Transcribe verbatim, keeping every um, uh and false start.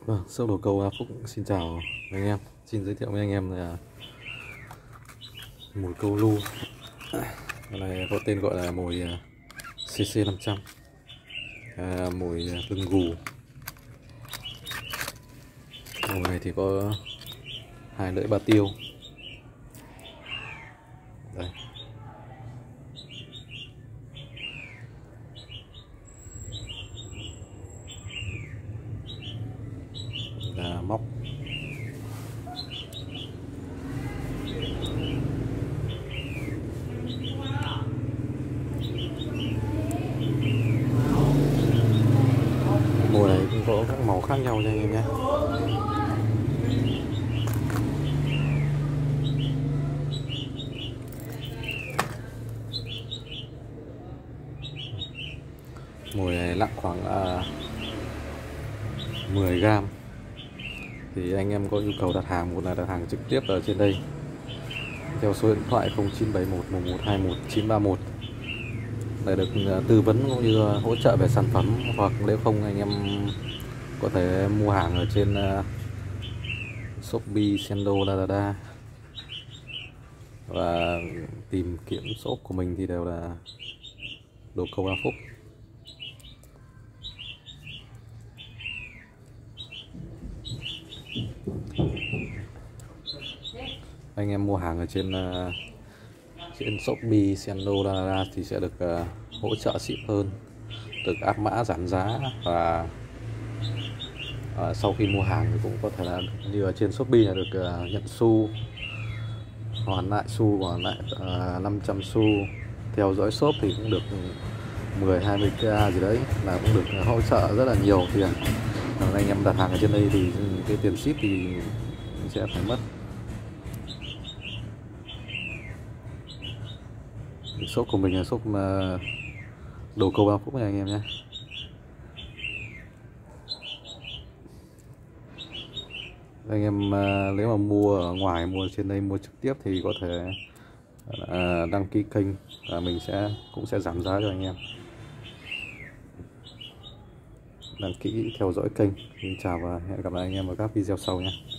Vâng, shop đồ câu Phúc xin chào anh em. Xin giới thiệu với anh em là mồi câu lu. Cái này có tên gọi là mồi xê xê năm trăm, à, mồi lưng gù. Mồi này thì có hai lưỡi ba tiêu. Đây. Là móc. Mồi này cũng có các màu khác nhau nha anh em nhé. Mồi này nặng khoảng uh, mười gram. Thì anh em có nhu cầu đặt hàng, một là đặt hàng trực tiếp ở trên đây theo số điện thoại không chín bảy một một một hai một chín ba một để được tư vấn cũng như hỗ trợ về sản phẩm, hoặc nếu không anh em có thể mua hàng ở trên uh, Shopee, Sendo, Lazada, và tìm kiếm shop của mình thì đều là đồ câu A Phúc. Anh em mua hàng ở trên uh, trên Shopee, Sendo, Lazada thì sẽ được uh, hỗ trợ ship hơn, được áp mã giảm giá, và uh, sau khi mua hàng thì cũng có thể là như ở trên Shopee là được uh, nhận xu, hoàn lại xu, hoàn lại uh, năm trăm xu. Theo dõi shop thì cũng được mười hai mươi k gì đấy, là cũng được hỗ trợ rất là nhiều tiền. Còn anh em đặt hàng ở trên đây thì cái tiền ship thì sẽ phải mất. Shop của mình là shop đồ câu A Phúc này anh em nhé. Anh em nếu mà mua ở ngoài, mua trên đây, mua trực tiếp thì có thể đăng ký kênh và mình sẽ cũng sẽ giảm giá cho anh em. Đăng ký theo dõi kênh. Xin chào và hẹn gặp lại anh em ở các video sau nhé.